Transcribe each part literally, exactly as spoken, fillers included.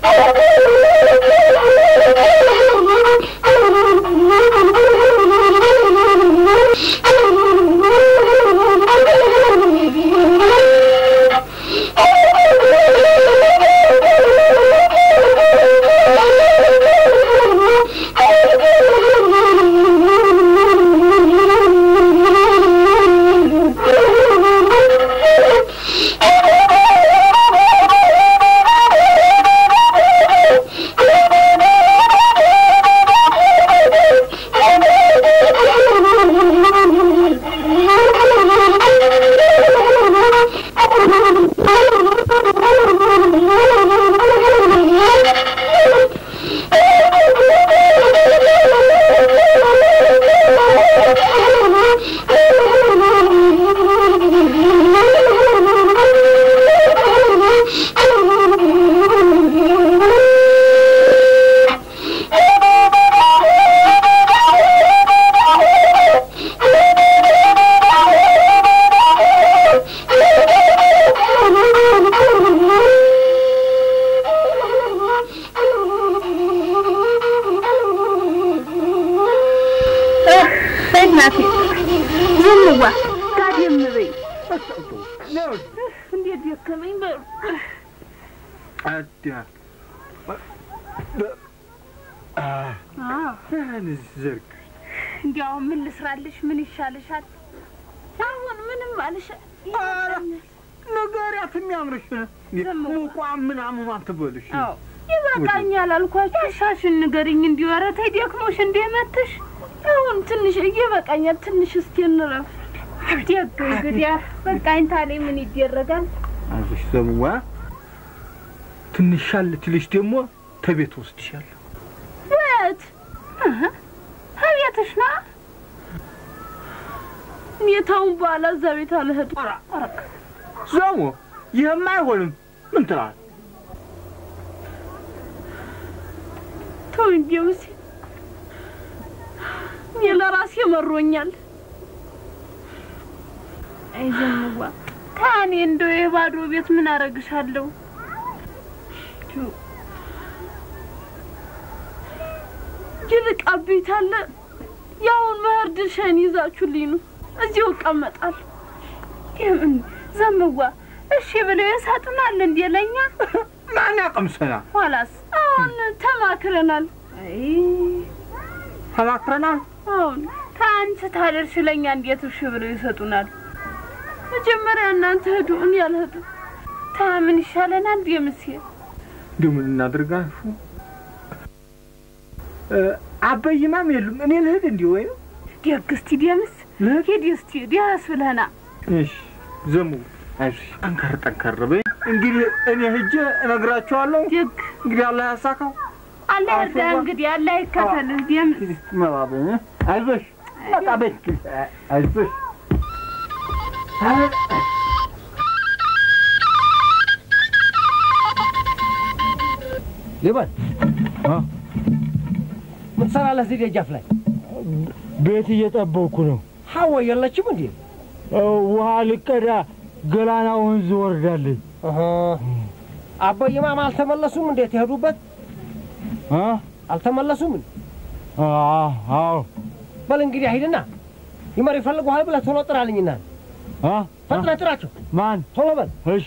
تبولش أو يبقى على الكواتش شاش النجارين عندي ورا تيجي أكموش عندي ماتش أون تنش يبقى أني تنش استين رف تيجي قديا بقى أنت علي من يدي الرجال عايش سموا تنشال تليش دموا تبي توستشال وات ها هيا تشنا نيتهم بالا زبيت على هاد أرك سموا يهم ما يقولون من ترى توين جوزي يلا راسي مرونيال اي زنوا كاني اندو يبادو بيت من ارغشالو تو جلك ابيتال ያውን መርድሽን ይዛችሁልኝ ነው እዚሁ ቀመጣል ይሄን ዘምዋ እሺ ብለው ያሳጡናል እንደለኛ ማን ያቀምሰና ኋላስ አሁን ተማክረናል አይ ተማክረናል አሁን ታንተ ታደርሽለኛ እንዴት እሺ ብለው ይሰጡናል መጀመሪያ እናንተ ሄዱ እኔ ያልሄዱ ታምን ይሻለናል ደምሲያ ደም እናድርጋሹ አበይማም የሉም እኔ ልሄድ እንዴ ወይ ዲያክስቲ ዲያምስ ሄዲስቲ ዲያስ ብለና እሺ ዘሙ አይሽ አንከር ተከር በይ እንግዲህ እኔ ሄጄ እነግራቸዋለሁ ዲክ እንግዲህ አላህ ያሳካው አላህ ያዛ እንግዲህ አላህ ይከተል ዲያምስ መባበ አይዞሽ በቃ በይ አይዞሽ لبن ها متصل على زيد جافلاي بيتي يطبقوا ነው حوا يلچم እንዴ ውሃ ልቀዳ ገላና ወንዝ ወርዳለኝ አሃ አባዬማ አልተመለሱም እንዴት ይሄዱበት አ አልተመለሱም አዎ አዎ በል እንግዲህ ሄድና ይመር ይፈልጉሃል ብለህ ቶሎ ጥራልኝና አ ፈጥነህ ጥራቸው ማን ቶሎ በል እሺ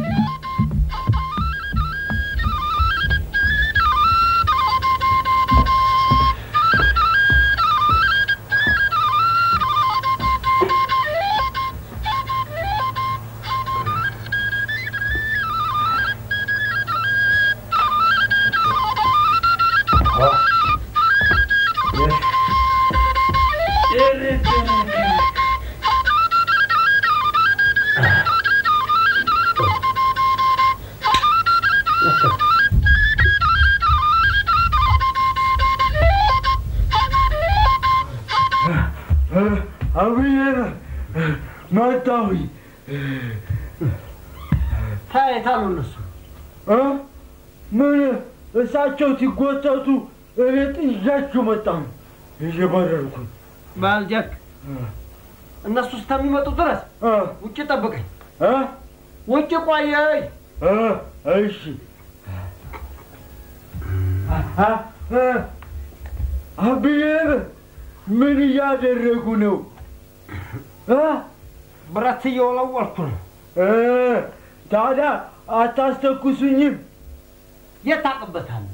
እሳቸው ሲጎተቱ እቤት ይዣቸው መጣሁ እየባረርኩ ባልጀክ እነሱ እስከሚመጡ ድረስ ውጭ ጠብቀኝ እ ውጭ ቆየኝ እ እሺ አብዬ ምን እያደረጉ ነው? ብረት እየወለወልኩ ነው። ታዲያ አታስተኩሱኝም? የት ታውቅበታለህ?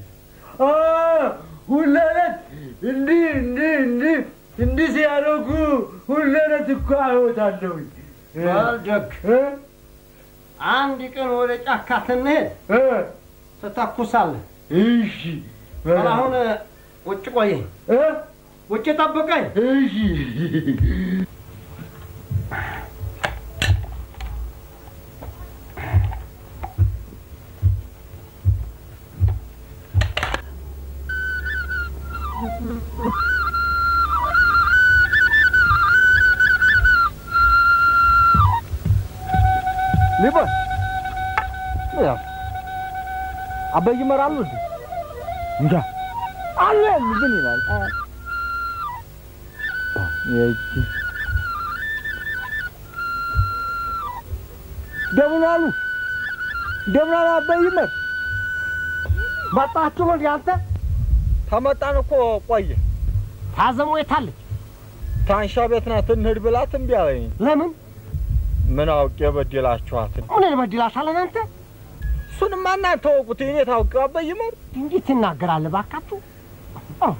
ሁሌ ዕለት እንዲህ እንዲህ እንዲህ እንዲህ ሲያደርጉ ሁሌ ዕለት እኮ አይወታለሁኝ። ባልደግ አንድ ቀን ወደ ጫካ ስንሄድ ትተኩሳለህ። እሺ አሁን ውጭ ቆየኝ፣ ውጭ ጠብቀኝ። እሺ ሊባ ያ አበይ ይመራሉ እንዴ? እንጃ አለ ምን ይላል? የእቺ ደምናሉ ደምናሉ አበይ ይመር መጣችሁ ነው ያንተ? ተመጣን እኮ ቆየ። ታዘሙ የታለች? ታንሻ ቤት ናት እንሂድ ብላት እምቢ አለኝ። ለምን? ምን አውቄ በደላችኋት? ምን በደላሻለን አንተ? እሱንማ እናንተ ወቁት። እኔ ታውቀው አበይ ይመር እንዴት ትናገራለህ ባካችሁ? አዎ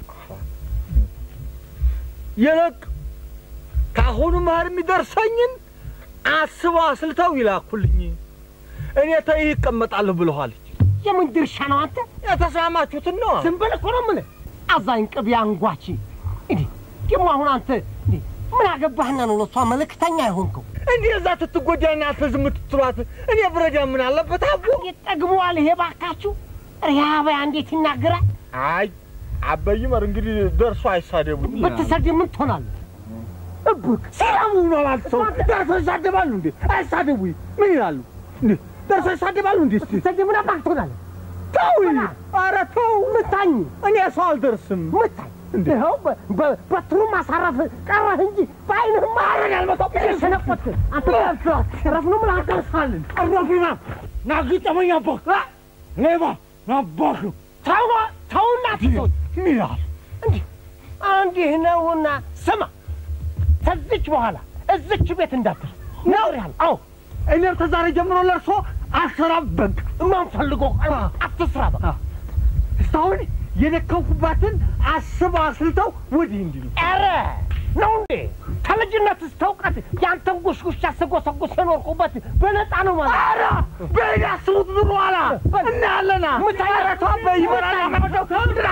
የለቅ ካሁኑ ማር የሚደርሰኝን አስበው አስልተው ይላኩልኝ። እኔ ተይ ይቀመጣል ብለዋለች። የምን ድርሻ ነው አንተ? የተስማማችሁትን ነው። ዝም ብለህ እኮ ነው የምልህ። አዛኝ ቅቤ አንጓች እንዴ! ደግሞ አሁን አንተ እንዴ ምን አገባህና ነው ለሷ መልእክተኛ አይሆንከው? እንዴ እዛ ትትጎዳና አትዝም ትጥሏት። እኔ ብረዳ ምን አለበት? አቡ ይጠግበዋል። ይሄ ባካችሁ ሪያባ እንዴት ይናገራል? አይ አበይ ይመር እንግዲህ ደርሶ አይሳደቡ። ብትሰደብ ምን ትሆናለህ? እብቅ ሰላም ነው ማለት ሰው ደርሶ ይሳደባሉ እንዴ? አይሳደቡ ምን ይላሉ እንዴ? ደርሶ ይሳደባሉ እንዴ? ስትሰደብ ምን አባክ ትሆናለህ? ተው ኧረ ተው ምታኝ። እኔ ሰው አልደርስም። ምታኝ ይኸው በትሩ ማሳረፍ ቀረህ እንጂ በዓይንህ ማረግ አልመጣው ሰነቆት አንተ ረፍ ነው ምን አቀርሳለን? አረፍና ናግጠመኛ ቦክ ሌባ ናቦክ ተው ተውና ትሰው ሚላል እንዴ አንዴ ነውና ስማ ከዚች በኋላ እዚች ቤት እንዳትር ነው ያል። አዎ እኔ ተዛሬ ጀምሮ ለርሶ አሰራበንክ ማን ፈልጎ አትስራባ እስታውን የነከውኩባትን አስበው አስልተው ወዲህ እንዲሉ ኧረ ነው እንዴ? ከልጅነት እስከ ያንተን ጉሽጉሽ ያሰጎሰጎስ የኖርኩበት በነፃ ነው ማለት። ኧረ በያስቡት ኑሮ አላ እናያለና ምታረቷ በይመራና ማመጣው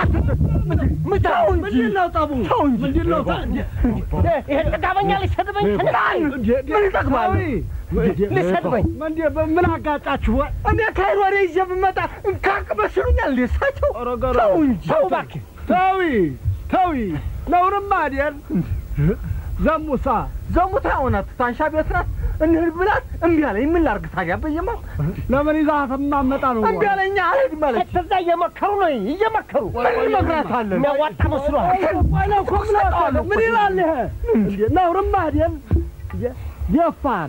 ምታው እንጂ ምንድነው ጠቡ? ምንድነው ይሄ ጥጋበኛ ሊሰድበኝ ተናል? ምን ይጠቅማል? ሊሰድበኝ ምን አጋጫችሁ? እኔ ከይሮሬ ይዤ ብመጣ እንካቅ መስሉኛል እንዴ ሳቸው? ተው እንጂ ተው እባክህ ተዊ ተዊ ነውርማ አይደል? ዘሙሳ ዘሙታ ሆናት ታንሻ ቤት ናት እንሂድ ብላት እምቢ አለኝ። ምን ላድርግ ታዲያ? በየማ ለምን ይዛት ማመጣ ነው? እምቢ አለኝ አልሄድም አለች። ከዛ እየመከሩ ነው እየመከሩ ምን መክራታለን? የሚያዋጣ መስሎሃል? ምን ይላል ይሄ? ነውርማ አይደል? የፋር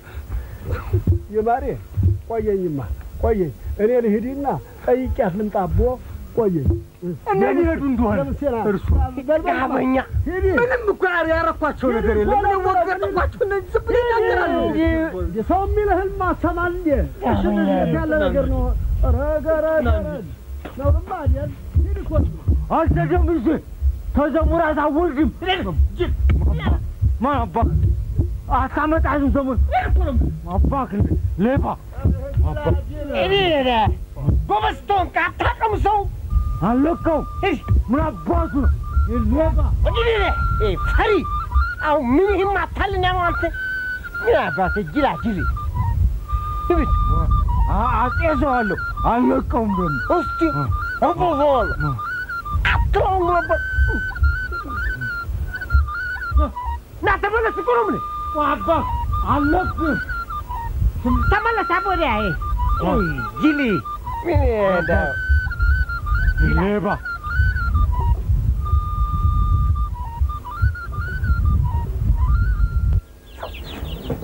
የማሬ ቆየኝማ ቆየኝ። እኔ ልሂድና ጠይቂያት ልምጣ አቦ ቆየኝ። እኔ ሊሄዱ እንደሆነ እርሱ ጥጋበኛ ምንም እኮ ያረኳቸው ነገር የለም። ምን ወገርኳቸው እነዚህ ዝም ብለው ይናገራሉ። ሰው የሚልህን ማሰማል እንዴ? ያለ ነገር ነው። ረገረ ነውርማ አይደል? ሂድ እኮ አልተደም እንጂ ተዘሙራ ታወልድም ማን አባክ አታመጣህም ዘሙን አባክ ሌባ እኔ ጎበዝ ቶንክ አታውቅም ሰው አለቀው ምን አባቱ ሌባ እንግዲህ እህ ፈሪ አው ምን ይማታልና ነው አንተ ምን አባተ ጅላ ጅሊ ትብት አጤዘዋለሁ አለቀውም ደግሞ እስቲ አቦሆል አትሮም ነበር ና ተመለስ እኮ ነው ምን አባክ አለቅም ተመለስ አቦዲያ እህ ጅሊ ምን ያዳ ሌባ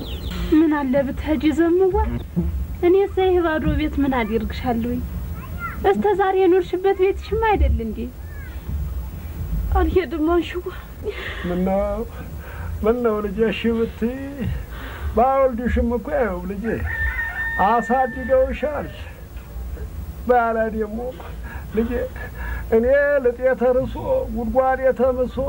ምን አለ ብትሄጂ ዘምዋ እኔ ሳይህ ባዶ ቤት ምን አድርግሻለሁ? استزار ينورشበት ቤትሽማ አይደል እንዴ አልሄድም አንሽው ምነው ምነው ልጄ ሽብት ባልዲሽም እኮ ያው ልጄ አሳድገውሻል ባላ ደግሞ ልጄ እኔ ለጤተርሶ ጉድጓድ የተምሶ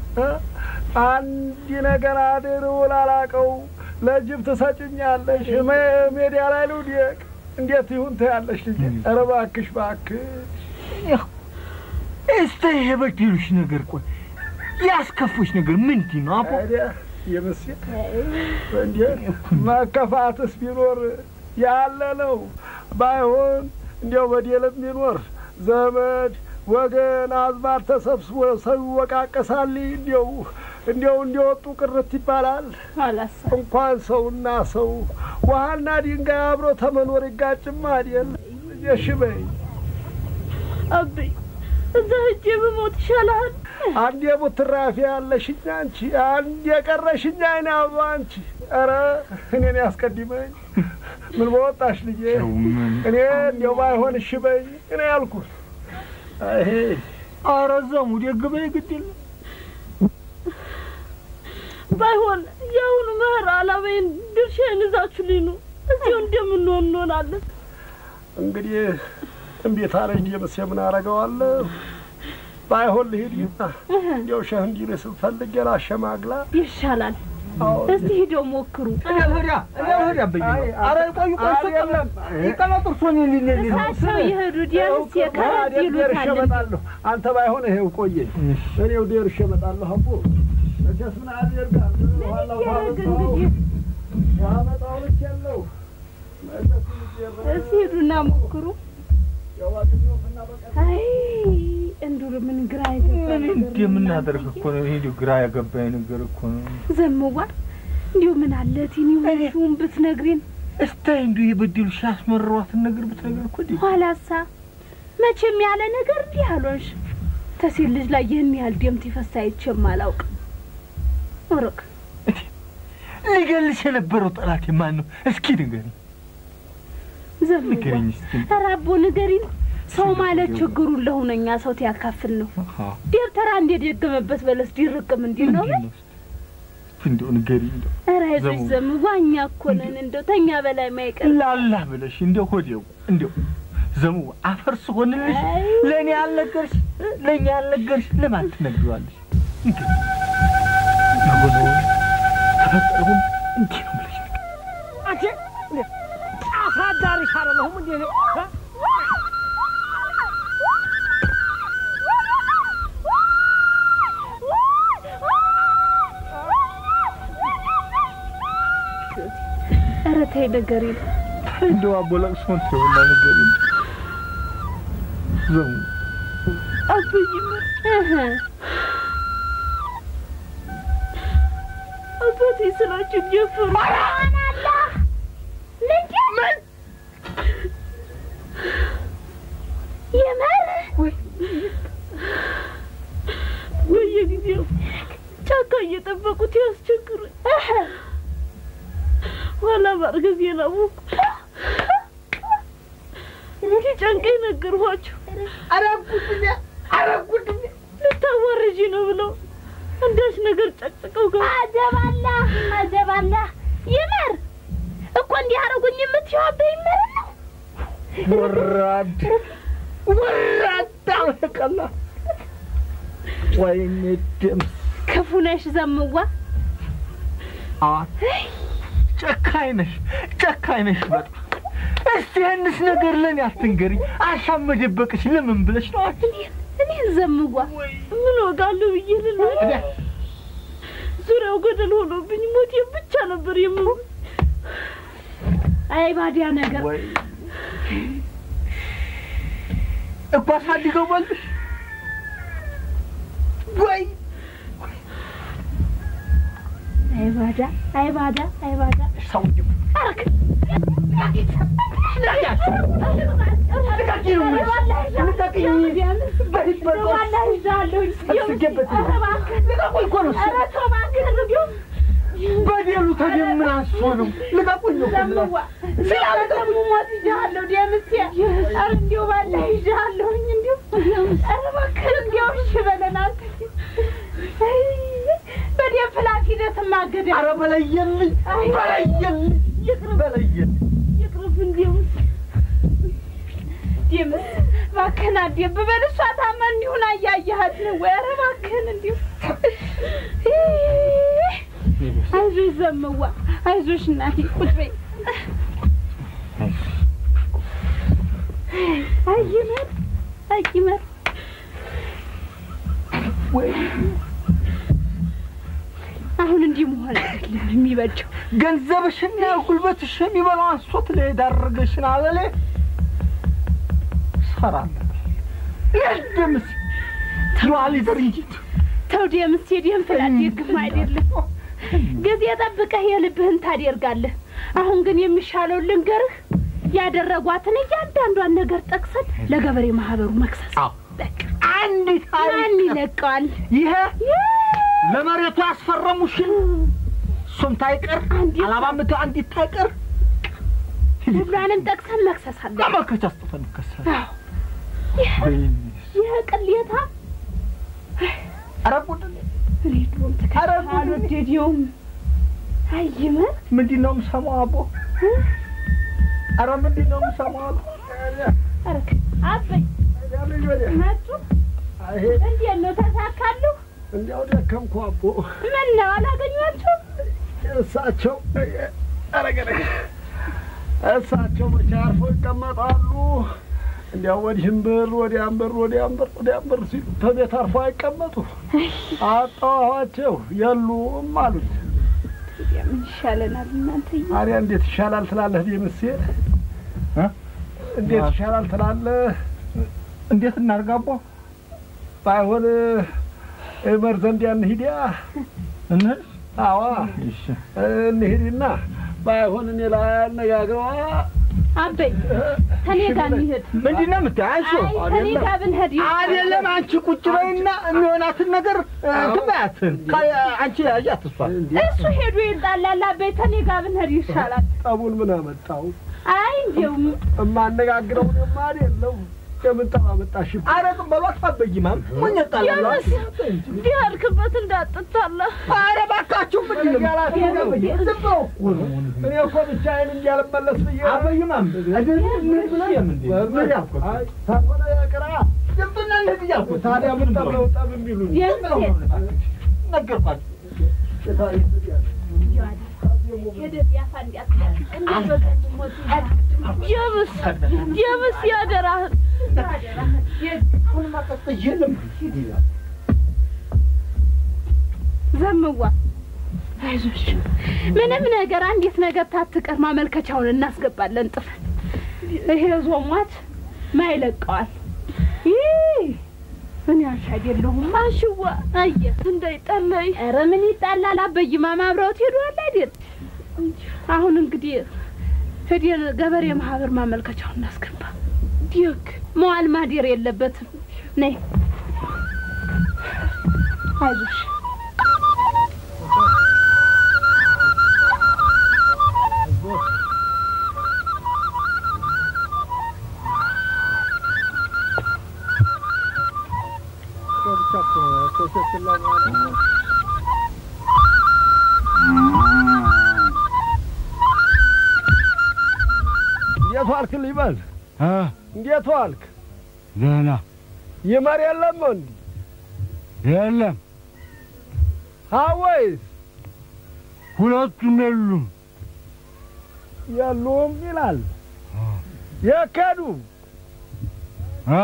አንድ ነገር አድርው ላላቀው ለጅብ ተሰጭኛለሽ ሜዳ ላይ ልውደቅ እንዴት ይሁን ታያለሽ ልጄ ኧረ እባክሽ እባክሽ እስቲ የበድሉሽ ነገር ቆይ ያስከፉሽ ነገር ምንድን ነው አቦ የምስት እንዴ ማከፋትስ ቢኖር ያለ ነው ባይሆን እንደው በደለም ቢኖር ዘመድ ወገን አዝማር ተሰብስቦ ሰው ወቃቀሳል እንደው እንደው እንደወጡ ቅርት ይባላል አላሳ እንኳን ሰውና ሰው ውሃና ድንጋይ አብሮ ተመኖር ይጋጭም አይደል የሽበይ አቢ እዛ ሂጅ በሞት ይሻላል አንድ የቡትራፊ ያለሽኝ አንቺ አንድ የቀረሽኝ አይናው አንቺ ኧረ እኔን ያስቀድመኝ ምን ወጣሽ ልጄ እኔ እንደው ባይሆን እሺ በይ እኔ ያልኩት አይ አረዘሙ ደግበይ ግድል ባይሆን ያውኑ መህር አላበይን ድርሻዬን ይዛችሁልኝ ነው እዚሁ እንደምንሆን እንሆናለን እንግዲህ እንዴት አለኝ የምስየምን አረጋዋለሁ ባይሆን ልሂድና እንደው ሸህ እንዲልስ ፈልጌ ላሸማግላ ይሻላል እስቲ ሄደው ሞክሩ አለሪያ አለሪያ በይ አረ ቆይ ቆይ ሰለም ይቀመጥርሶኝ ሊነሊ ሰው ይሄዱ ዲያንስ የከራድ ይሉታል አንተ ባይሆን ይሄው ቆየ እኔው ደርሼ እመጣለሁ አቦ እጀስ ምን አደርጋል ዋላው ታውቁ ያመጣው ልክ ያለው እስቲ ሄዱና ሞክሩ አይ እንዱር ምን ግራ ይገባል እንደምናደርግ እኮ ነው ይሄ ግራ ያገባኝ ነገር እኮ ነው ዘመዋ እንዴው ምን አለቲኒ ወሹም ብትነግሪን እስታይ እንዱ ይበድልሽ ያስመረዋት ነገር ብትነግር እኮ ዲ ኋላሳ መቼም ያለ ነገር እንዲያሎሽ ተሲል ልጅ ላይ ይሄን ያህል ደም ትፈሳ አይቼም አላውቅ ወርቅ ሊገልሽ የነበረው ጠላት ማን ነው እስኪ ንገሪ ዘመዋ አራቦ ንገሪን ሰው ማለት ችግሩን ለሆነኛ ሰው ያካፍል ነው ደብተራ እንደደገመበት በለስ ዲርቅም እንዲል ነው እንደው ንገሪ እንደው አራይዘሽ ዘመዋኛ እኮ ነን እንደው ተኛ በላይ ማይቀር ላላ ብለሽ እንደው ሆዴው እንደው ዘሙ አፈርስ ሆነልሽ ለኔ ያልነገርሽ ለኛ ያልነገርሽ ለማን ትነግሪዋለሽ እንግዲህ ነው ተፈጠሩን እንዴ ነው ብለሽ አቼ አሳዳሪ ካረለሁም እንዴ ነው አረታይ ነገሪ እንደው አቦላቅስ ሆንት ነው ነገሪ ዘሙ አብይም እህ አባቴ ስላችሁ ጀፈሩ አናላ ለምን የማር ወይ ወይ ጊዜው ጫካ እየጠበቁት ያስቸግሩ እህ ወላ ባርገዝ የላው እንጂ ጨንቀኝ ነገርኋቸው አረጉትኛ አረጉትኛ ልታወርጂ ነው ብለው እንደሽ ነገር ጨቅጨቀው ጋር አጀባላ አጀባላ ይመር እኮ እንዲህ አረጉኝ የምትያበይ ይመር ነው ወራድ ወራድ አቀላ ወይኔ ደም ከፉነሽ ዘምዋ አት ጨካኝ ነሽ ጨካኝ ነሽ በጣም እስቲ እንስ ነገር ለኔ አትንገሪ አሻመደበቅሽ ለምን ብለሽ ነው እኔ ዘምዋ ምን ወጋለሁ ይይልል ዙሪያው ገደል ሆኖብኝ ሞት ብቻ ነበር የምው አይ ባዲያ ነገር ወይ እኮ ሳዲገው ባልሽ ወይ አይ ባዳ አይ ባዳ አይ ባዳ ሰውዬ አረክ በደሉ ተጀምራ ሶነው ለቃቁኝ ነው ስላልተሙ ሞት ይጃለው ደምሴ አር እንዲው ባላ ይጃ እባክህ እንዲያው እሺ በለን አንተ በደም ፍላት ሂደት ማገደ ኧረ በለየልኝ በለየልኝ ይቅር በለየልኝ ይቅርብ እንዲያው ደምስ እባክህን አደብ በል እሷ ታመን ይሁን አያያሃት ነው ወይ ኧረ እባክህን እንዲያው አይዞሽ ዘመዋ አይዞሽ እናቴ ቁጭ በይ አይመር አይመር ወይ አሁን እንዲህ መሆን አይደለም የሚበጀው ገንዘብሽና ጉልበትሽ የሚበላው አንሶት ላይ ዳርገሽና አለለ ሰራለ ለደምስ ትሯሊ ድርጅት ተውዲየምስ የዲየም ፍላት ይግማ አይደለም ጊዜ ጠብቀህ የልብህን ታደርጋለህ አሁን ግን የሚሻለው ልንገርህ ያደረጓትን እያንዳንዷን ነገር ጠቅሰን ለገበሬ ማህበሩ መክሰስ በቃ አንድ ታሪክ ይለቃል ይሄ ለመሬቱ ያስፈረሙሽን ሱም ታይቀር አላባምቱ አንድ ታይቀር ሁሉንም ጠቅሰን መክሰስ አለ አመከቻ አስጠፈን ከሰስ ይሄ ቅሌታ አረጉድ ሬድዮም ተካራሉ ዲዲዮም አይመ ምንድነው የምሰማው አቦ አረ ምንድነው የምሰማው አረክ አበይ ናቹ አይ እንዴት ነው ተሳካለሁ እንዴው ደከምኩ አቦ ምን ነው አላገኛችሁ እሳቸው አረገረ እሳቸው መቻርፎ ይቀመጣሉ እንዴው ወዲህም ብር ወዲያም ብር ወዲያም ብር ወዲያም ብር ሲሉ ተቤት አርፎ አይቀመጡ አጣኋቸው የሉም አሉት ምን ይሻለናል እናንተ አሪያ እንዴት ይሻላል ትላለህ ደምሴ እ እንዴት ይሻላል ትላለህ እንዴት እናርጋቦ ባይሆን እመርዘንድ ያን ሂዲያ እነ አዋ እሺ እንሂድና ባይሆን እኔ ላይ አነጋግረዋ አበይ ተኔ ጋር እንሂድ ምንድነው የምታያይሱ ተኔ ጋር ብንሄድ አይደለም አንቺ ቁጭ በይና የሚሆናትን ነገር ትባያትን አንቺ ያያት እሷ እሱ ሄዶ ይጣላል አበይ ተኔ ጋር ብንሄድ ይሻላል ጠቡን ምን አመጣው አይ እንደው እማነጋግረው ነው አይደለም ከምን ተማመጣሽ አረቅ በሏት አበይማም ምን ያጣላላ ዲያልክበት እንዳጥታላ አረ ባካችሁ ምን ይላል ዝምብሮ እኔ እኮ ብቻዬን እንዲያልመለስ ብዬ አበይማም አይደል ምን ብላ የምን ምን ያልኩት ታቆና ያቀራ ዝምብና ለዚህ ያልኩት ታዲያ ምን ተብለው ጠብ የሚሉኝ ነገርኳት ታዲያ ሄደት ያፋንዲያት እንዴ በቀን ሞት ጀብስ ጀብስ ያደራህ ሁሉ ማቀጥ የለም ዘምዋ አይዞሽ ምንም ነገር አንዲት ነገር ታትቀር ማመልከቻውን እናስገባለን ጥፈን ይሄ ዞማት ማይለቀዋል ይህ እኔ አሻደለሁም ማሽዋ አየ እንዳይጣላይ ኧረ ምን ይጣላል አበይማ ማብራውት ሄዷል አይደል አሁን እንግዲህ ሄደን ገበሬ ማህበር ማመልከቻውን እናስገባ ዲክ ሟል ማዲር የለበትም ነይ አይዞሽ እንዴት ዋልክ ሊበል አ እንዴት ዋልክ ደህና ይመር የለም እንዴ የለም አወይስ ሁለቱም የሉም የሉም ይላል የከዱ አ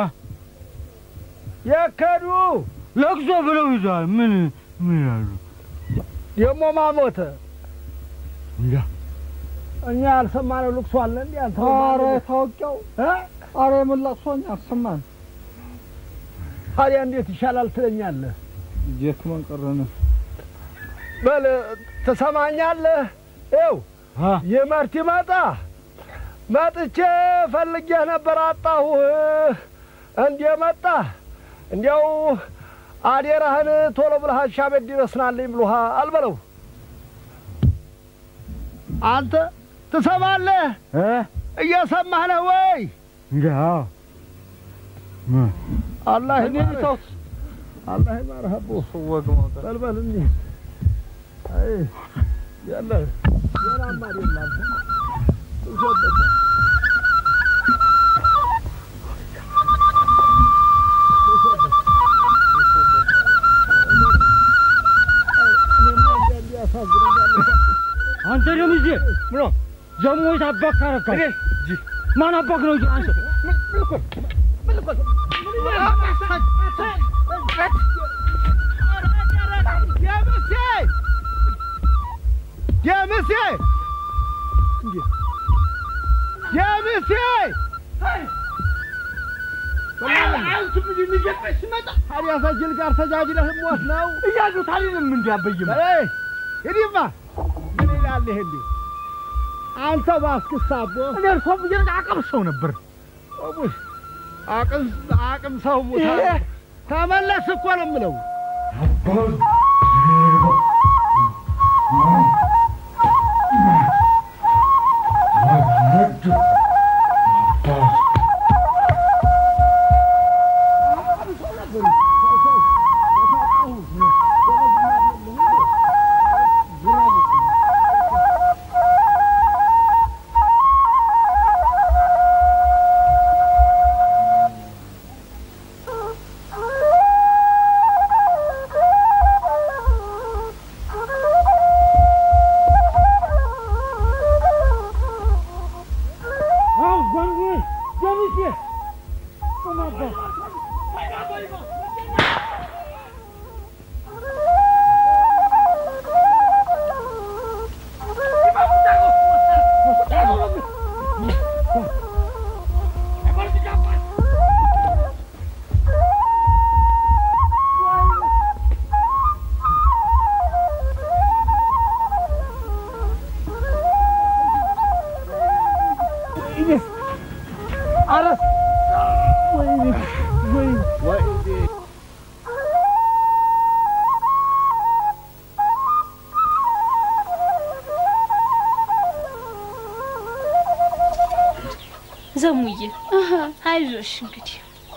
የከዱ ለቅሶ ብለው ይዟል ምን ምን ያሉ ደሞ ማሞተ እንጃ እኛ አልሰማነው ልቅሶ አለ እንዴ አንተ ኧረ ታውቂው እ ኧረ ምን ለቅሶኛ አልሰማን ታዲያ እንዴት ይሻላል ትለኛለህ ጀክመን ቀረነ በል ተሰማኛለህ ይው አ የመርቲ ማጣ መጥቼ ፈልጌህ ነበር አጣሁህ እንዴ መጣ እንዴው አዴራህን ቶሎ ብለህ ሻበድ ይመስናልኝ ብሎህ አልበለው አንተ ትሰማለህ እ እየሰማህ ነው ወይ እንጃ الله يبارك الله يبارك ابو سوق موت بلبلني اي يلا يلا ما يلا وصدق አንተ ደግሞ እዚህ ምሮ ዘሞች አባካረካ እጂ ማን አባክ ነው እጂ አንተ ምልኩ يا مسي يا مسي عاوز بدي نجفش متى هل يا سجل قار سجاجله موت ነው እያሉት አልንም እንዲያበይም አይ ይዲማ ምን ይላል ይሄ አንተ ባስክሳቦ እኔ እርሶም ይረዳ አቅም ሰው ነበር ኦቡሽ አቅም አቅም ሰው ሞታ ተመለስ እኮ ነው የምለው ዘሙዬ አይዞሽ እንግዲህ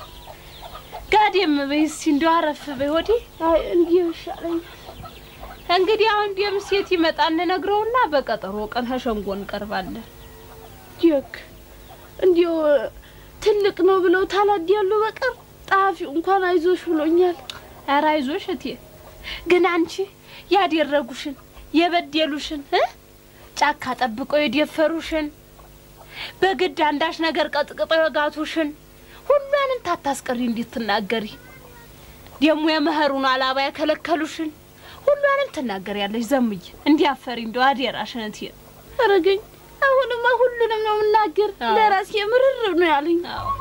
ጋዴም በይስ እንደው አረፍ በይወዲ አይ እንዲው ይሻለኝ እንግዲህ አሁን ደም ሴት ይመጣን ነግረውና በቀጠሮ ቀን ሀሸንጎን ቀርባለን ዲክ እንዲው ትልቅ ነው ብለው ታላዲያሉ በቀር ጣፊው እንኳን አይዞሽ ብሎኛል ኧረ አይዞሽ እቴ ግን አንቺ ያደረጉሽን የበደሉሽን እ ጫካ ጠብቀው የደፈሩሽን በግድ አንዳሽ ነገር ቀጥቅጠው የጋቱሽን ሁሉንም ታታስቀሪ እንድትናገሪ ደሞ የመህሩን አላባ ያከለከሉሽን ሁሉንም ትናገሪያለሽ ዘምይ እንዲያፈሪ እንደው አደራሽን እቴ አረገኝ አሁንማ ሁሉንም ነው ምናገር ለራስ የምርር ነው ያለኝ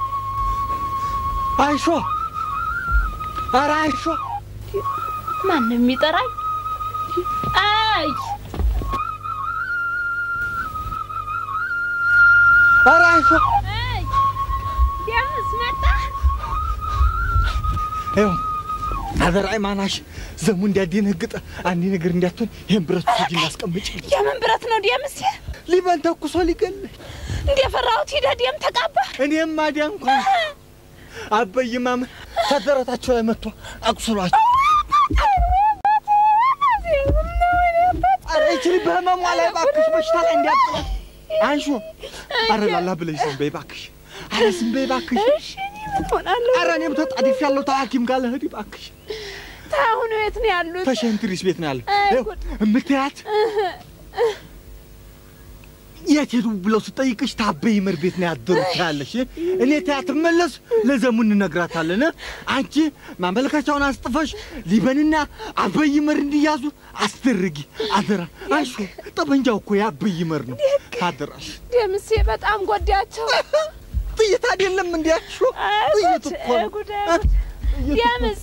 አይሾ ኧረ አይሾ ማንም ይጠራኝ አይ ኧረ አይሾ አይ ደምስ መጣ ይኸው አደራይ ማናሽ ዘሙ እንዲያደነግጥ አንዲ ነገር እንዲያቱን ይሄን ብረት ሲጂ እናስቀምጪ የምን ብረት ነው ደምስ ሊበን ተኩሶ ሊገል እንደፈራሁት ሂደ ደም ተቃባ እኔም ማዲያ እንኳን አበይማም ተደረታቸው ላይ መጥቶ አቁስሏቸው አረ እቺ በህመሟ ላይ ባክሽ በሽታ ላይ እንዲያጥላ አንሹ አረላላ ብለሽ ዝም በይ ባክሽ አረ ዝም በይ ባክሽ እሺ ምን ሆናለሁ አረ እኔም ተጣድፍ ያለው ታኪም ጋር ለህዲ ባክሽ ታሁን ቤት ነው ያሉት ተሸንትሪስ ቤት ነው ያለው እምትያት የት ሄዱ ብለው ስጠይቅሽ ታበይ ምር ቤት ነው ያደሩት ያለሽ እኔ ታያት መለስ ለዘሙ እንነግራታለን አንቺ ማመልከቻውን አስጥፈሽ ሊበንና አበይ ምር እንዲያዙ አስተርጊ አደራ አይሹ ጠበንጃው እኮ ያበይ ምር ነው አደራሽ ደምሴ በጣም ጎዳቸው ጥይት አይደለም እንዲያሹ ጥይት እኮ ደምስ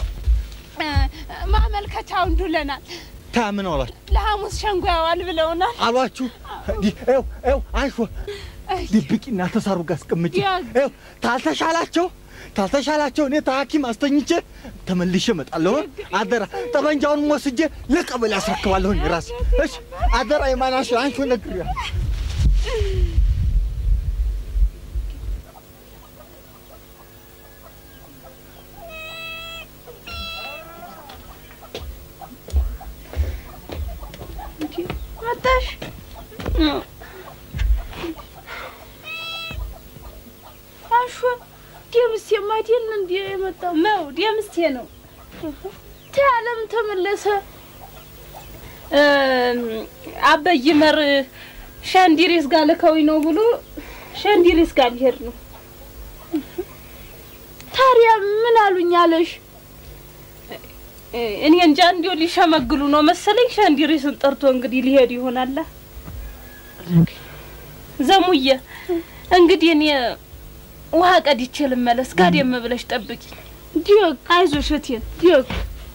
ማመልከቻው እንዱለናል ታምን አላች ለሐሙስ ሸንጎ ያዋል ብለውናል አሏችሁ ኤው ኤው አይሾ ድብቂና ተሳሩ ጋር አስቀምጪ ኤው ታልተሻላቸው ታልተሻላቸው እኔ ታኪም አስተኝቼ ተመልሼ እመጣለሁ አደራ ጠበንጃውን ወስጄ ለቀበሌ አስረክባለሁ ራሴ እሺ አደራ የማናሽ አንቺ ነግሪያ አሹ ደምስ የማይደል እንዴ የመጣው ነው ደምስቴ ነው ታለም ተመለሰ አበይ መር ሻንዲሪስ ጋር ለከው ነው ብሎ ሻንዲሪስ ጋር ሊሄድ ነው ታዲያ ምን አሉኝ አለሽ እኔ እንጃ እንዲው ሊሸመግሉ ነው መሰለኝ ሻንዲሪስን ጠርቶ እንግዲህ ሊሄድ ይሆናል ዘሙዬ እንግዲህ እኔ ውሃ ቀድቼ ልመለስ ጋደም ብለሽ ጠብቂ ዲዮግ አይዞሽ እቴን ዲዮግ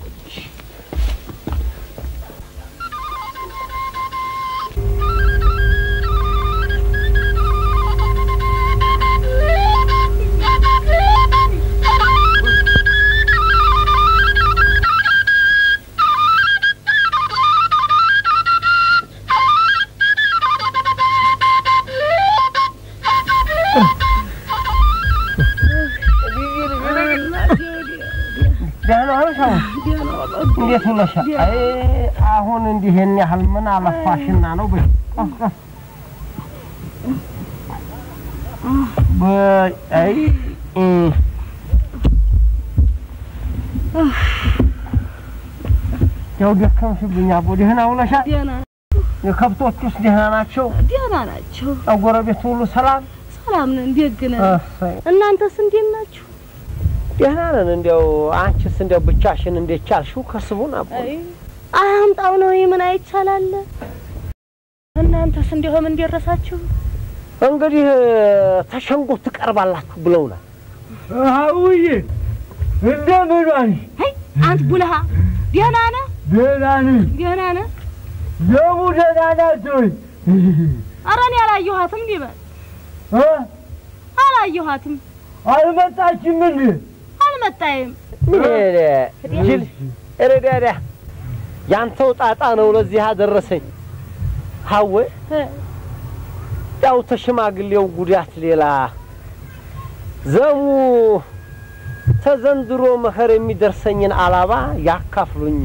እንዴት ነሽ? አይ አሁን እንዲህ የኔ ያህል ምን አለፋሽና ነው በይ በይ አይ ያው ደከምሽብኝ አቦ ደህና ውለሻ ደህና የከብቶቹስ ደህና ናቸው ደህና ናቸው አጎረቤት ሁሉ ሰላም ሰላም ነን ደግነ እናንተስ እንዴት ናችሁ ደህና ነን እንዴው አንቺስ እንዴው ብቻሽን እንዴት ቻልሽው ከስቡን አቦ አምጣው ነው ምን አይቻላል እናንተስ እንዴው ምን እንደረሳችሁ እንግዲህ ተሸንጎ ትቀርባላችሁ ብለውና አውዬ እንደምን ዋልሽ አይ አንተ ቡልሃ ደህና ነህ ደህና ነኝ ደህና ነህ ደሙ ደህና ናት ወይ ኧረ እኔ አላየኋትም ሊበል እ አላየኋትም አልመጣችም እንዴ አልመጣይም ጅል እረዳዳ ያንተው ጣጣ ነው ለዚህ አደረሰኝ ሀወ ያው ተሽማግሌው ጉዳት ሌላ ዘሙ ተዘንድሮ መኸር የሚደርሰኝን አላባ ያካፍሉኝ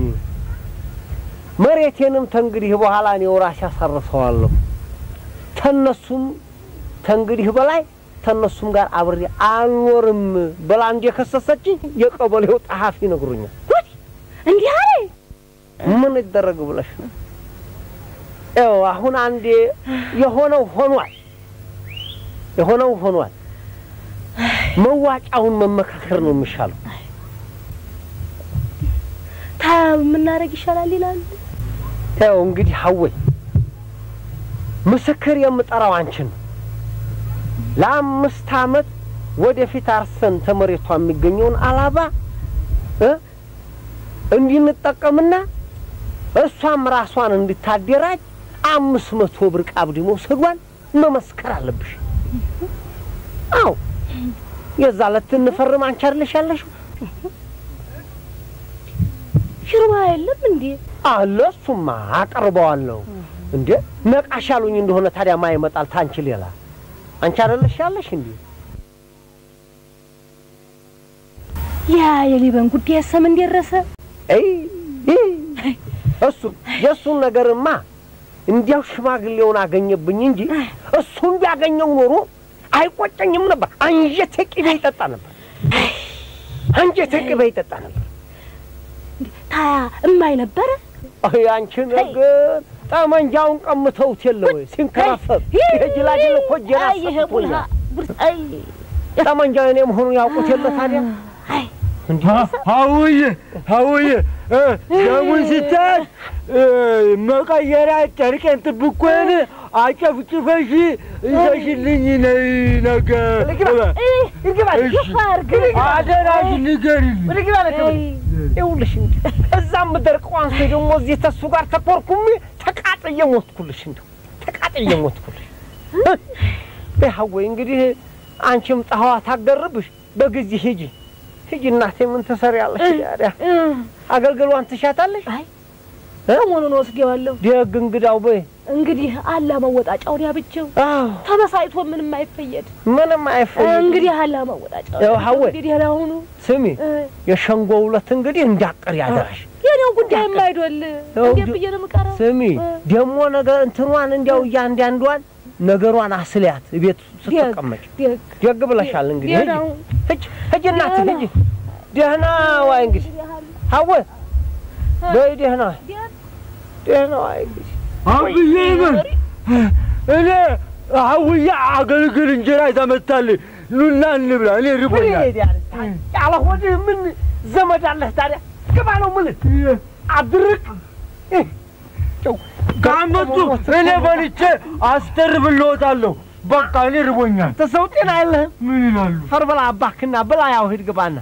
መሬቴንም ተንግዲህ በኋላ ነው ራስ ያሳርፈዋለሁ ተነሱም ተንግዲህ በላይ ተነሱም ጋር አብሬ አልኖርም በላንድ የከሰሰች የቀበሌው ጣሃፊ ነግሩኛል እንዴ አይ ምን ይደረግ ብለሽ ነው ያው አሁን አንዴ የሆነው ሆኗል የሆነው ሆኗል መዋጫውን መመካከር ነው የሚሻለው ታው ምን አረግ ይሻላል ይላል ያው እንግዲህ ሀወይ ምስክር የምጠራው አንቺን ለአምስት አመት ወደፊት አርሰን ተመሬቷ የሚገኘውን አላባ እ እንዲንጠቀምና እሷም ራሷን እንድታደራጅ አምስት መቶ ብር ቃብዲሞ ሰዷን መመስከር አለብሽ አው የዛለት እንፈርም አንቺ አይደለሽ ያለሽው ሽርማ የለም እንዴ አለሱማ አቀርበዋለሁ እንዴ ነቃሻሉኝ እንደሆነ ታዲያ ማይ መጣል ታንቺ ሌላ አንቺ አይደለሽ ያለሽ እንዴ ያ የሊበን ጉዳይ ሰም እንደረሰ አይ እሱ የሱን ነገርማ እንዲያው ሽማግሌውን አገኘብኝ እንጂ እሱን ቢያገኘው ኖሮ አይቆጨኝም ነበር አንጀቴ ቅቤ ይጠጣ ነበር አንጀቴ ቅቤ ይጠጣ ነበር ታያ እማይ ነበር አይ አንቺ ነገር ጠመንጃውን ቀምተውት የለው ሲንከራፈፍ የጅላጅል እኮ ጀራ ሰጥቶኛ አይ ጠመንጃው እኔ መሆኑን ያውቁት የለ ታዲያ አይ እንዴ ሀውዬ ሀውዬ ደሙን ስታት መቀየሪያ ጨርቄን ጥብቆን አጨፍጭፈሽ ይዘሽልኝ ነይ ነገር አደራሽ ንገሪልኝ ይኸውልሽ እዛም ደርቀዋን ሰው ደግሞ እዚህ ተሱ ጋር ተቆርኩኝ ተቃጥዬ ሞትኩልሽ እንደው ተቃጥዬ ሞትኩልሽ በሐወይ እንግዲህ አንቺም ጣህዋ ታገርብሽ በግዚ ሂጂ ሂጂ እናቴ ምን ተሰሪያለሽ ያዳ አገልግሏን ትሻታለሽ አይ ሰሞኑን ወስደዋለሁ ደግ እንግዳው በይ እንግዲህ አላ መወጣጫው ያብቸው አዎ ተበሳይቶ ምንም አይፈየድ ምንም አይፈየድ እንግዲህ አላ መወጣጫው ያው ሐወይ እንግዲህ ያላሁኑ ስሚ የሸንጎው ለት እንግዲህ እንዳቀር ያደራሽ የኔ የኔው ጉዳይ የማይዶል እንዴ ብዬ ነው የምቀረው ስሚ ደሞ ነገር እንትኗን እንዲያው ያንዳንዷን ነገሯን አስልያት ቤት ስትቀመጥ ደግ ብለሻል እንግዲህ እጅ እጅ እናት እጅ ደህና ዋይ እንግዲህ አወ በይ ደህና ደህና ዋይ እንግዲህ አብዬ ይበል እኔ አውያ አገልግል እንጀራ ይዘመታል ኑና እንብላ እኔ ርቦኛል ያለ ሆድ ምን ዘመድ አለህ ታዲያ ግባ ነው ምን አድርቅ ካመጡ እኔ በልቼ አስተርብልዎታለሁ በቃ እኔ ርቦኛል ተሰውጤና አይደለም ምን ይላሉ ፈርበላ አባክና ብላ ያው ሂድ ግባና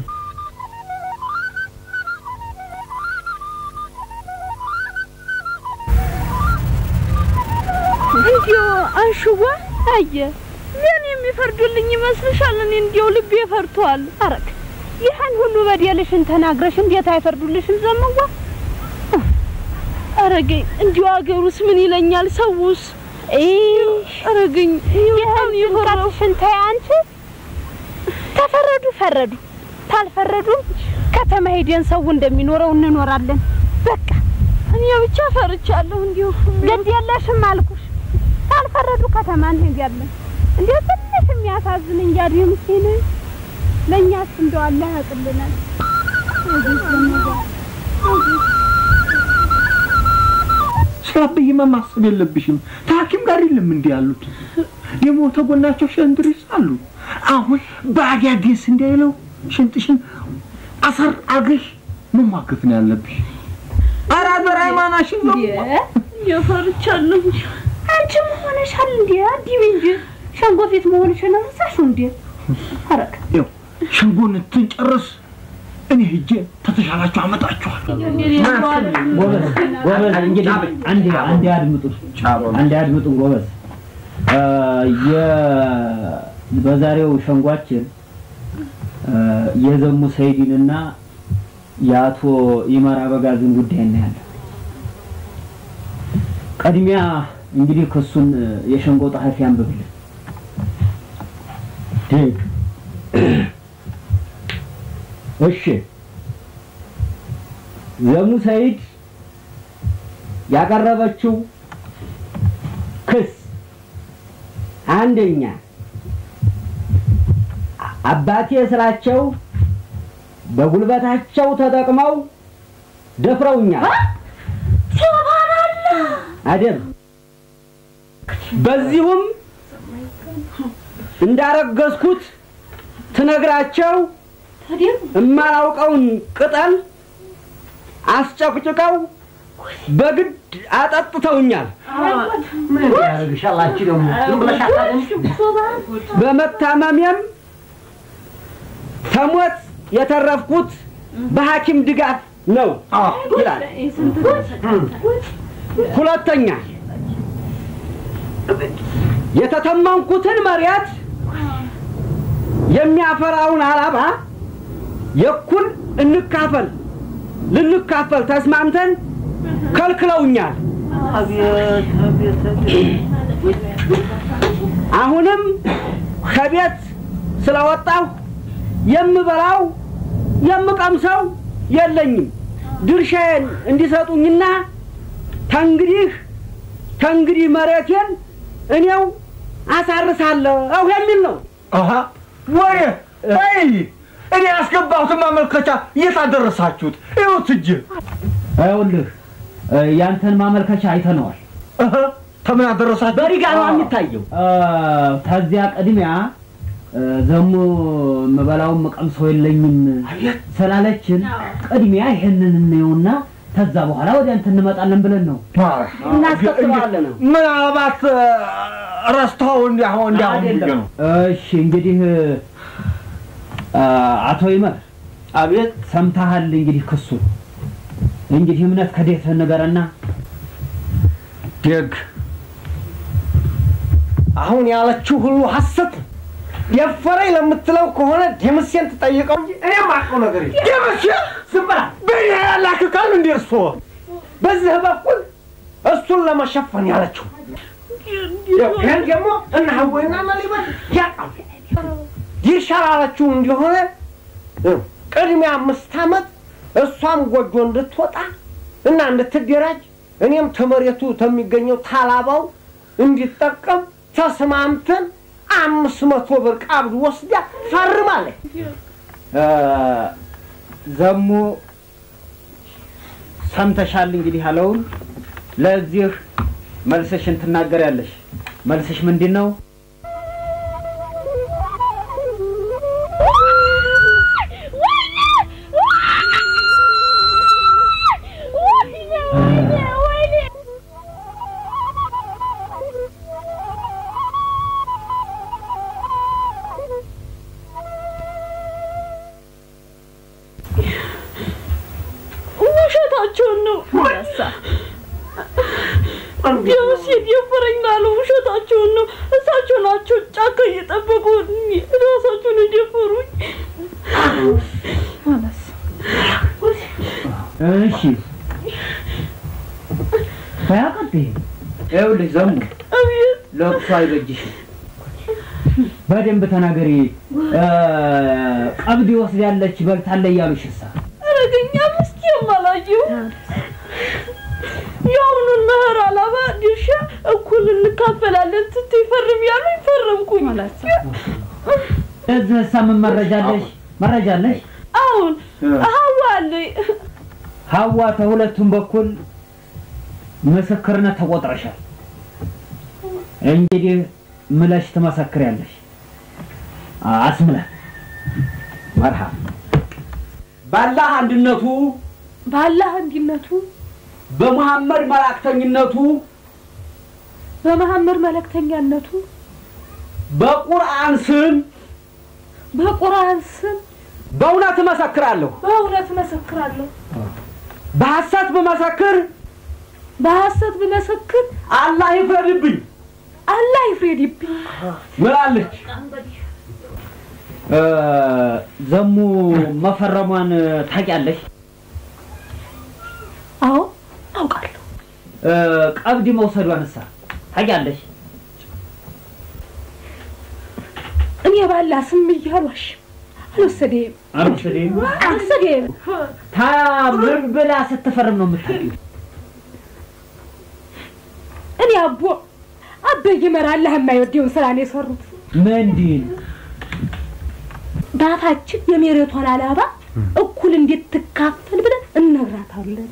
እንዲው አንሽዋ አየ ምን የሚፈርዱልኝ ይመስልሻል እኔ እንዲው ልቤ ፈርቷል አረክ ይሄን ሁሉ በደልሽን ተናግረሽ እንዴት አይፈርዱልሽም ዘመዋ አረገኝ እንዲው አገሩስ ምን ይለኛል ሰውስ እ አረገኝ ይሄን ይፈርዱሽን ታያንቺ ተፈረዱ ፈረዱ ታልፈረዱ ከተማ ሄደን ሰው እንደሚኖረው እንኖራለን በቃ እኔ ብቻ ፈርቻለሁ እንዲው ገድ ያለሽም አልኩሽ ታልፈረዱ ከተማ እንሄዳለን እንዴ ትንሽ የሚያሳዝን እንጃዲ ምስኪን ለኛስ እንደው አላህ ያቅልናል ስላብይ ማማሰብ የለብሽም ታኪም ጋር ይልም እንዴ ያሉት የሞተ ጎናቸው ሸንድሪስ አሉ አሁን ባጋዲስ እንደይለው ሽንጥሽን አሰር አግሽ ምን ማከፍ ነው ያለብሽ አራደር ሃይማናሽን ነው የፈርቻለሁ አንቺ ሆነሻል እንዴ አዲብ እንጂ ሸንጎ ፊት መሆንሽ ነው ሳሹ እንዴ አረክ ይው ሸንጎን ትንጨርስ እኔ ሄጄ ተተሻላችሁ አመጣችኋል ጎበዝ ጎበዝ እንግዲህ አንዴ አንዴ አድምጡ አንዴ አድምጡ ጎበዝ የ በዛሬው ሸንጓችን የዘሙ ሰይድንና ያቶ ይመራ በጋዝን ጉዳይ ነው ያለው ቀድሚያ እንግዲህ ከሱን የሸንጎ ጣሐፊ አንብብልን ደግ እሺ ዘሙ ሰይድ ያቀረበችው ክስ አንደኛ አባቴ ስራቸው በጉልበታቸው ተጠቅመው ደፍረውኛል ሱብሃንአላህ አደም በዚሁም እንዳረገዝኩት ትነግራቸው እማላውቀውን ቅጠል አስጨቅጭቀው በግድ አጠጥተውኛል ምን ያርግሻላችሁ ደግሞ ዝምብለሻታለሽ በመታመሚያም ተሞት የተረፍኩት በሐኪም ድጋፍ ነው ይላል ሁለተኛ የተተመንኩትን መሪያት የሚያፈራውን አላባ የኩል እንካፈል ልንካፈል ተስማምተን ከልክለውኛል አሁንም ከቤት ስለወጣው የምበላው የምቀምሰው የለኝም ድርሻዬን እንዲሰጡኝና ተንግዲህ ተንግዲህ መሬቴን እኔው አሳርሳለሁ የሚል ነው አሃ ወይ ወይ እኔ አስገባሁት ማመልከቻ እየታደረሳችሁት ይሁት እጅ አይውልህ ያንተን ማመልከቻ አይተነዋል አሃ ተምን አደረሳችሁ በሪጋ ነው የሚታየው ታዚያ ቀድሚያ ዘሙ መበላው መቀምሰው የለኝም ሰላለችን ቀድሚያ ይሄንን እንየውና ተዛ በኋላ ወደ አንተ እንመጣለን ብለን ነው እናስከትባለን ምን አባት ረስታው እንዲያው እንዲያው ነው እሺ እንግዲህ አቶ ይመር አቤት ሰምታሃል እንግዲህ ክሱ እንግዲህ እምነት ከዴት ነገርና ደግ አሁን ያለችው ሁሉ ሐሰት የፈረይ ለምትለው ከሆነ ደምሴን ተጠይቀው እንጂ እኔ ማቀው ነገር ይሄ ደምሴ ዝምባ በእኔ ያላክ ቃል እንደርሶ በዚህ በኩል እሱን ለመሸፈን ያለችው ይሄን ደግሞ እና ሀወይና ማሊበት ያቃው ይሻላልችሁ እንደሆነ ቅድሚያ አምስት አመት እሷም ጎጆ እንድትወጣ እና እንድትደራጅ እኔም ተመሬቱ ተሚገኘው ታላባው እንዲጠቀም ተስማምተን አምስት መቶ ብር ቀብድ ወስዳ ፈርማለች። ዘሙ ሰምተሻል እንግዲህ አለውን ለዚህ መልስሽን ትናገሪያለሽ። መልስሽ ምንድነው? ቢያንስ የደፈረኛል ውሸታቸውን ነው። እሳቸው ናቸው ጫካ እየጠበቁኝ ራሳቸውን የደፈሩኝ። እሺ ባያቀጥ ይኸውልሽ ዘሙ ለቅሶ አይበጅሽም። በደንብ ተናገሪ። ቀብድ ወስዳለች በልታለ እያሉሽሳ አረገኛ ምስኪን ማላየው ያውኑን መህር አላባ ድርሻ እኩል እንካፈላለን ስትፈርም ያሉ ይፈርምኩኝ ማለት ነው። እዚህ ሰም መረጃለሽ መረጃለሽ? አሁን ሀዋ አለኝ። ሀዋ ተሁለቱም በኩል ምስክርነት ተቆጥረሻል። እንግዲህ ምለሽ ትመሰክሪያለሽ። አስምላ መርሃባ ባላህ አንድነቱ ባላህ አንድነቱ በመሐመድ መላእክተኝነቱ በመሐመድ መላእክተኛነቱ በቁርአን ስም በቁርአን ስም በእውነት መሰክራለሁ በእውነት መሰክራለሁ። በሐሰት በመሰክር በሐሰት በመሰክር አላህ ይፍረድብኝ አላህ ይፍረድብኝ ምላለች። ዘሙ መፈረሟን ታውቂያለሽ? አዎ አውቃለሁ። ቀብድ መውሰዷንሳ ታውቂያለሽ? እኔ ባላ ስም ይያሏሽ አልወሰደም አልወሰደም አልወሰደም። ታምን ብላ ስትፈርም ነው የምታውቂው? እኔ አቦ አበይ መራላህ የማይወደውን ስራ ነው የሰሩት። ምንድን ዳታችን የመሬቷን አላባ እኩል እንድትካፈል ብለን እነግራታለን።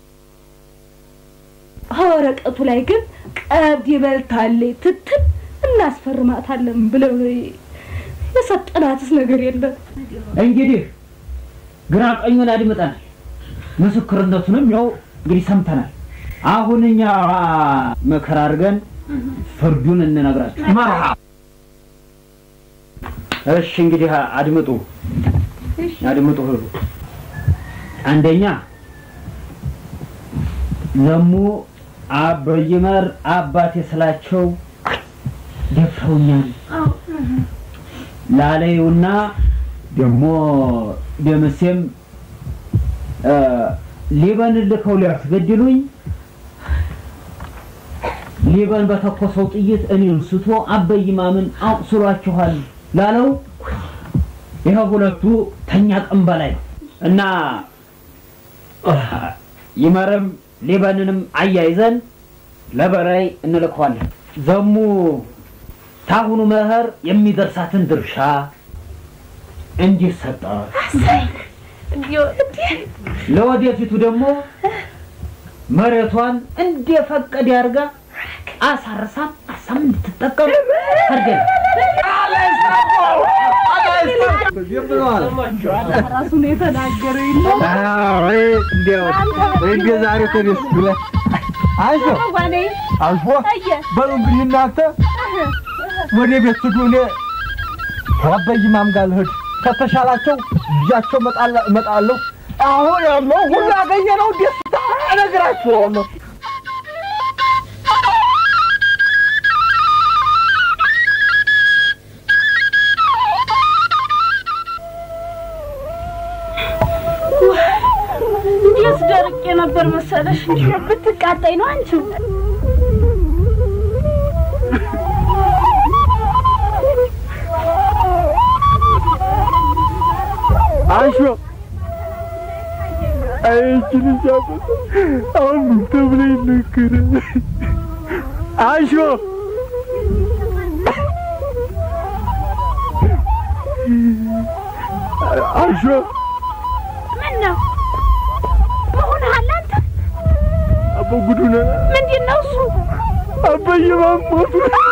ወረቀቱ ላይ ግን ቀብድ ይበልታለች ትትል እናስፈርማታለን ብለው የሰጠናትስ ነገር የለም። እንግዲህ ግራ ቀኙን አድምጠናል። ምስክርነቱንም ያው እንግዲህ ሰምተናል። አሁን እኛ መከራ አድርገን ፍርዱን እንነግራችሁ። መርሃባ እሺ እንግዲህ አድምጡ አድምጡ ሁሉ አንደኛ ዘሙ አበይመር አባቴ ስላቸው ደፍረውኛል ላለዩና ደሞ ደምሴም ሊበን ልከው ሊያስገድሉኝ ሊበን በተኮሰው ጥይት እኔን ስቶ አበይማምን አቁስሏቸዋል ላለው ይሄ ሁለቱ ተኛ ቀን በላይ እና ይመረም ሊበንንም አያይዘን ለበላይ እንልከዋለን። ዘሙ ታሁኑ መህር የሚደርሳትን ድርሻ እንዲሰጣት ለወደፊቱ ደግሞ መሬቷን እንደፈቀደ ያርጋ አሳርሳ አሳም እንድትጠቀም ታርገን ራሱን የተናገረ ይላል። አዎ እንዴው እንዴ ዛሬ ተነስ ብለ አይዞ አልፎ በሉ እንግዲህ እናንተ ወደ ቤት ሂዱኔ አበይማም ጋር ልሂድ ከተሻላቸው ልጃቸው እመጣለሁ። አሁን ያለው ሁሉ አገኘነው ደስታ እነግራችኋለሁ። ደርቄ ነበር መሰለሽ ብትቃጣይ ነው አንቺ አንቺ አይችን ጃበት አሁን ተብለ ይነገረ አሾ አሾ ምን ነው መሆን አላንተ አቦ ጉዱና ምንድን ነው እሱ አባዬ ማሞቱ